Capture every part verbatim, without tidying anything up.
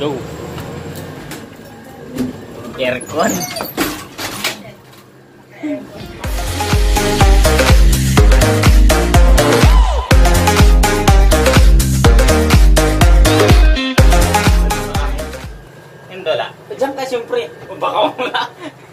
Go. Aircon. Hindola. Diyan ka siyempre. Baka wala.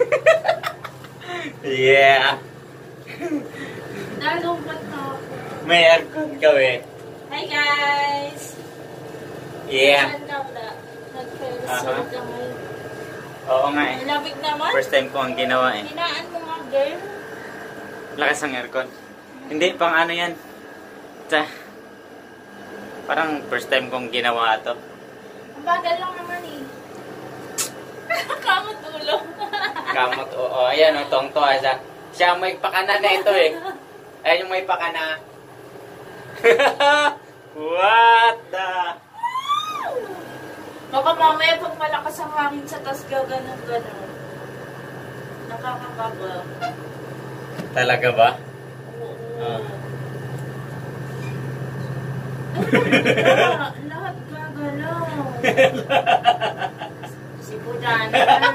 Yeah. Nalungkot na ako. May aircon kami. Hi guys! Yeah. Saan ka wala? Nag-ferris Aha. uh-huh. ka ngayon. Oo nga eh. Malabig naman. First time ko ang ginawa eh. Hinaan mo nga girl. Lakas ang aircon. Hindi, pang ano yan. Tsa. Parang first time kong ginawa to. Ang bagal lang naman eh. Kamot ulo. Kamot, oo. Ayan o, tong to. Siya, siya may pakana na ito eh. Ayan yung may pakana. What the? Baka mamaya pag malakas ang hangin sa tas gaganon-ganon. Nakakakaba. Talaga ba? Oo. Ah. Ay, lahat gagalaw. Si Budanan.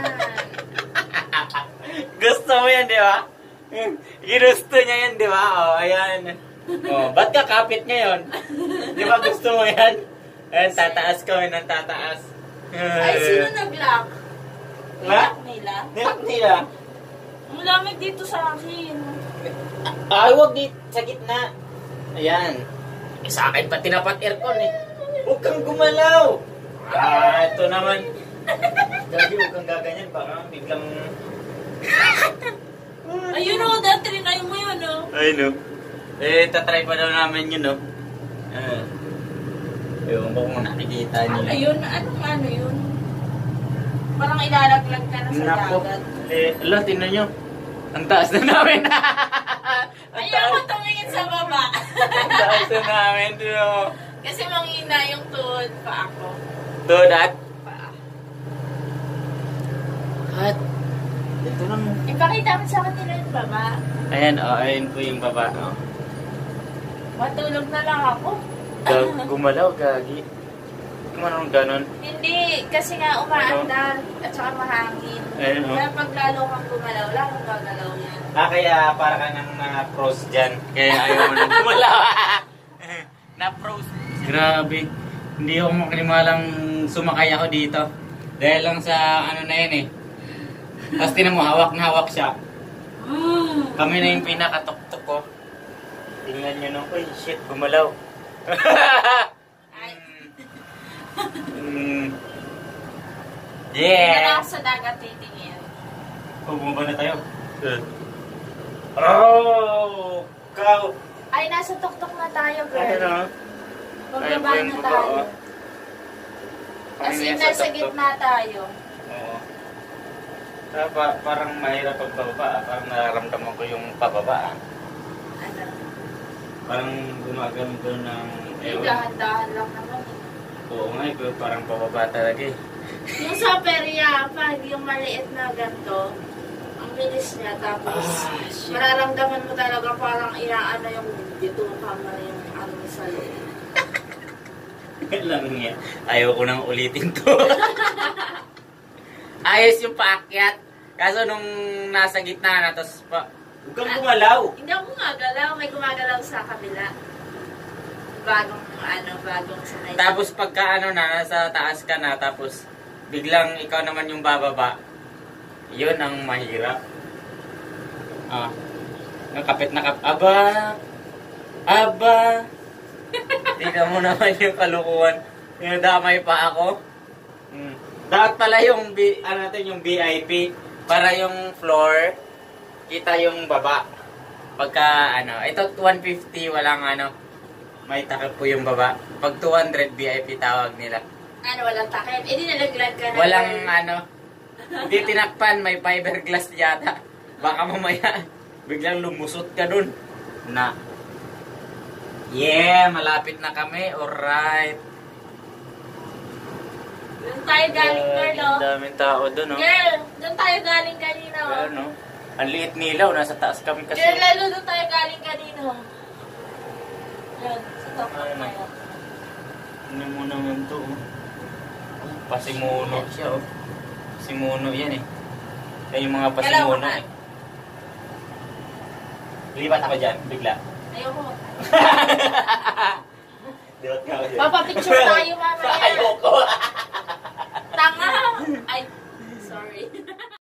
Gusto mo yan, di ba? Ginusto niya yan, di ba? O, ayan. O, ba't ka kapit ngayon? Di ba gusto mo yan? Ayan, tataas kami ng tataas. Ay, sino nag-lock? Ha? Nilak nila? Nilak nila. Ang lamig dito sa akin. Ay, huwag dito sa gitna. Ayan. Eh, sa akin pa tinapat aircon eh. Huwag kang gumalaw. Ah, ito naman. Gabi, huwag kang gaganyan. Baka biglang... Ayun o, dati rinay mo yun o. Ay, no. Eh, tatry pa daw namin yun, no. Ah. Ewan ko kung nakikita niyo. Ano yun? Anong ano yun? Parang ilalaglag ka na sa Nako. dagat. Eh, ala, tingnan nyo. Ang taas na namin. Ang Ayaw ko taas, tumingin sa baba. ang taas na namin. No. Kasi manghina yung tuhod pa ako. Do that. Pa. At, ito lang. Ipakita mo sa kanila yung baba. Ayan, oh, ayan po yung baba. Oh. Matulog na lang ako. Gag gumalaw, gagi. Kumanong ganon. Hindi, kasi nga umaandar at saka mahangin. Ayun, oh. Kaya pag lalo kang gumalaw, lalo gagalaw yan. Ah, kaya para ka nang na-froze dyan. Kaya ayaw mo nang gumalaw. Na-froze. Grabe. Hindi ako makalimalang sumakay ako dito. Dahil lang sa ano na yun eh. Tapos tinan mo, hawak na hawak siya. Kami na yung pinakatuktok ko. Tingnan nyo nung, uy, shit, gumalaw. Ay, mm. hindi Yeah! na lang sa dagat titingin. Oh, bumaba na tayo. Oh! Cow! Ay, nasa tuktok na tayo, Ano girl. na? Pagbaba na tayo. As in, nasa gitna tayo. Oo. Kaya pa, parang mahirap pagbaba. Ah. Parang nararamdaman ko yung pababa. Ah. Ano? Parang gumagano doon ng... Hindi, dahan-dahan lang naman eh. Oo nga, pero parang pababa talaga eh. Yung sa perya, pag yung maliit na ganito, ang bilis niya, tapos Ah, shit. mararamdaman mo talaga parang inaano yung dito ka mo yung ano sa loob. Lang yan. Ayaw ko nang ulitin to. Ayos yung paakyat. Kaso nung nasa gitna na, tapos pa... Huwag kang gumalaw. Hindi ako gumagalaw, may gumagalaw sa kabila. Bagong ano, bagong sanay. Tapos pagka ano na, nasa taas ka na, tapos biglang ikaw naman yung bababa, yun ang mahirap. Ah, nakapit na kap... Aba! Aba! Tingnan mo naman yung kalukuhan. Yung damay pa ako. Hmm. Dapat pala yung, B, ano natin, yung V I P, para yung floor, kita yung baba. Pagka, ano, ito one fifty, walang ano, may takip po yung baba. Pag two hundred, V I P tawag nila. Ano, walang takip? Eh, di nalaglag ka na. Walang, girl. ano, hindi tinakpan, may fiberglass yata. Baka mamaya, biglang lumusot ka dun. Na. Yeah, malapit na kami. Alright. Doon tayo galing, girl, oh. Ang daming tao dun, oh. Girl, doon tayo galing kanina, oh. Ano? Ang liit nilaw, nasa taas kami kasi. Girl, lalo doon tayo galing kanina, oh. Yan, sa top Ayun, tayo. Ano mo naman to, oh. Pasimuno siya, oh. Pasimuno yan eh. Yan yung mga Kailangan pasimuno ka. eh. Lipat ako dyan, bigla. Ayoko. Lipat ka ako dyan. Papapicture tayo mamaya. Ayoko. Tanga! Ay, sorry.